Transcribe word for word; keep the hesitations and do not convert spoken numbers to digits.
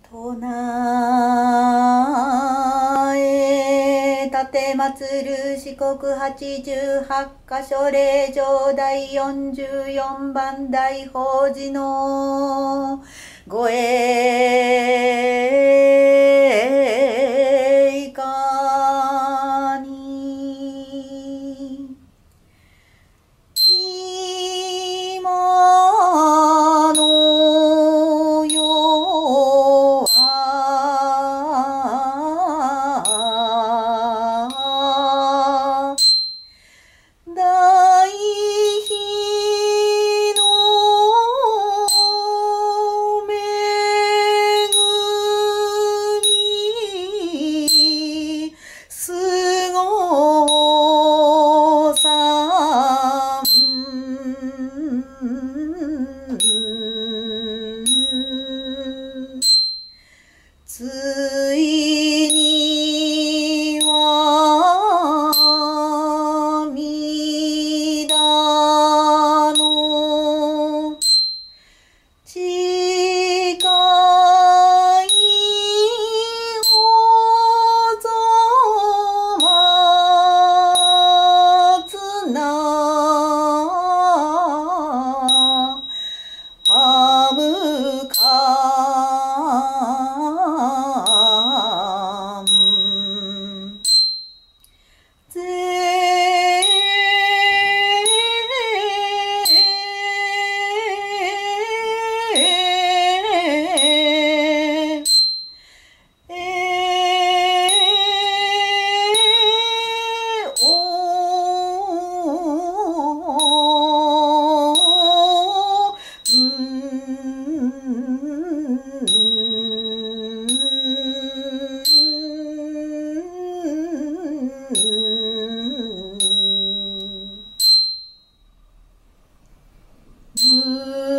唱え立て祭る四国八十八箇所霊場第四十四番大法事のご栄華に今の世は大悲の恵みすごさついにはみだの誓いをぞまつなはむかんぜうん